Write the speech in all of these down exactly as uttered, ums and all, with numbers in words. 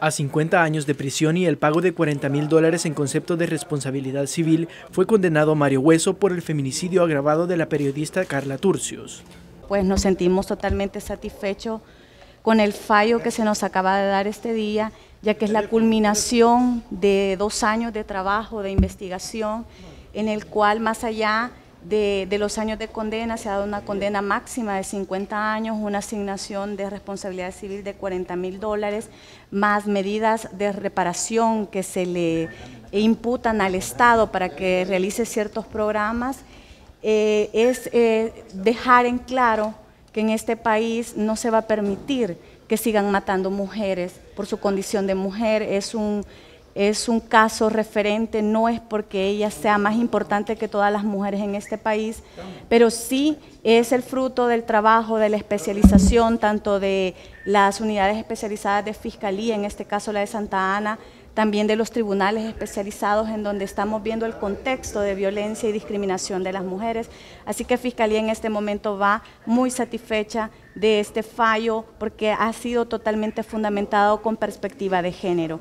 A cincuenta años de prisión y el pago de cuarenta mil dólares en concepto de responsabilidad civil, fue condenado Mario Hueso por el feminicidio agravado de la periodista Carla Turcios. Pues nos sentimos totalmente satisfechos con el fallo que se nos acaba de dar este día, ya que es la culminación de dos años de trabajo, de investigación, en el cual más allá De, de los años de condena, se ha dado una condena máxima de cincuenta años, una asignación de responsabilidad civil de cuarenta mil dólares, más medidas de reparación que se le imputan al Estado para que realice ciertos programas. Eh, es eh, dejar en claro que en este país no se va a permitir que sigan matando mujeres por su condición de mujer. Es un Es un caso referente, no es porque ella sea más importante que todas las mujeres en este país, pero sí es el fruto del trabajo, de la especialización, tanto de las unidades especializadas de Fiscalía, en este caso la de Santa Ana, también de los tribunales especializados en donde estamos viendo el contexto de violencia y discriminación de las mujeres. Así que Fiscalía en este momento va muy satisfecha de este fallo porque ha sido totalmente fundamentado con perspectiva de género.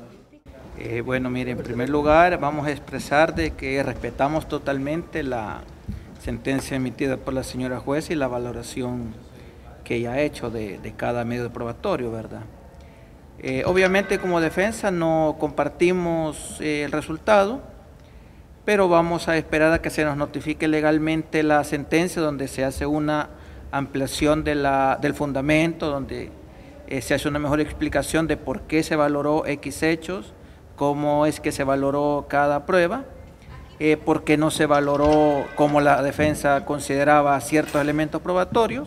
Eh, bueno, mire, en primer lugar vamos a expresar de que respetamos totalmente la sentencia emitida por la señora jueza y la valoración que ella ha hecho de, de cada medio probatorio, ¿verdad? Eh, obviamente como defensa no compartimos eh, el resultado, pero vamos a esperar a que se nos notifique legalmente la sentencia donde se hace una ampliación de la, del fundamento, donde eh, se hace una mejor explicación de por qué se valoró X hechos, cómo es que se valoró cada prueba, eh, por qué no se valoró como la defensa consideraba ciertos elementos probatorios,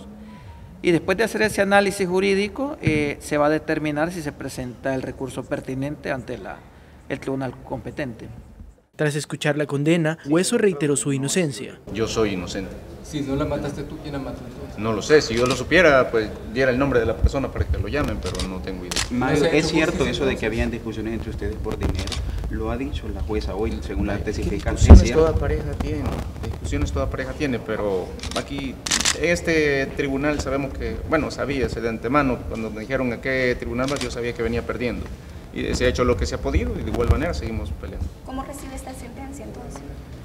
y después de hacer ese análisis jurídico eh, se va a determinar si se presenta el recurso pertinente ante la, el tribunal competente. Tras escuchar la condena, Hueso reiteró su inocencia. Yo soy inocente. Si no la mataste tú, ¿quién la mató entonces? No lo sé, si yo lo supiera, pues diera el nombre de la persona para que lo llamen, pero no tengo idea. Mario, ¿es cierto eso de que habían discusiones entre ustedes por dinero? Lo ha dicho la jueza hoy, según la testificación. Discusiones toda pareja tiene, discusiones toda pareja tiene, pero aquí, en este tribunal sabemos que, bueno, sabía de antemano, cuando me dijeron a qué tribunal más, yo sabía que venía perdiendo. Y se ha hecho lo que se ha podido y de igual manera seguimos peleando. ¿Cómo recibe esta sentencia entonces?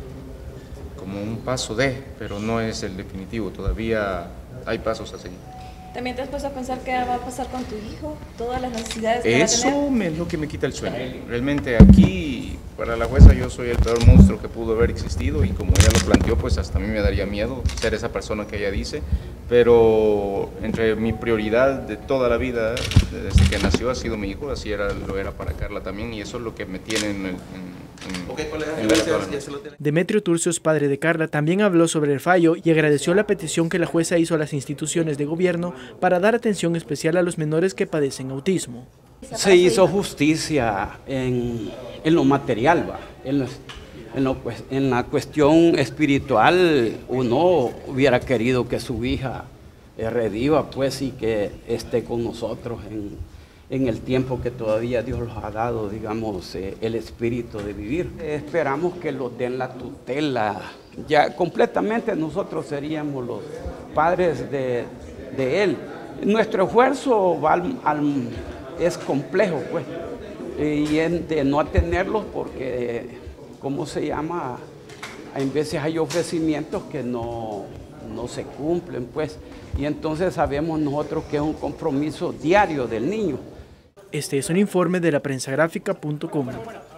Como un paso de, pero no es el definitivo, todavía hay pasos a seguir. ¿También te has puesto a pensar qué va a pasar con tu hijo? Todas las necesidades que Eso va a tener. es lo que me quita el sueño. Realmente aquí, para la jueza, yo soy el peor monstruo que pudo haber existido y como ella lo planteó, pues hasta a mí me daría miedo ser esa persona que ella dice, pero entre mi prioridad de toda la vida, desde que nació, ha sido mi hijo, así era, lo era para Carla también, y eso es lo que me tiene en el... En, Okay, gracias, Demetrio Turcios, padre de Carla, también habló sobre el fallo y agradeció la petición que la jueza hizo a las instituciones de gobierno para dar atención especial a los menores que padecen autismo. Se hizo justicia en, en lo material, ¿va? En, los, en, lo, en la cuestión espiritual. Uno hubiera querido que su hija reviva, pues, y que esté con nosotros en en el tiempo que todavía Dios los ha dado, digamos, eh, el espíritu de vivir. Esperamos que los den la tutela. Ya completamente nosotros seríamos los padres de, de él. Nuestro esfuerzo va al, al, es complejo, pues, y es de no atenerlos porque, ¿cómo se llama? A veces hay ofrecimientos que no, no se cumplen, pues, y entonces sabemos nosotros que es un compromiso diario del niño. Este es un informe de la prensa gráfica punto com.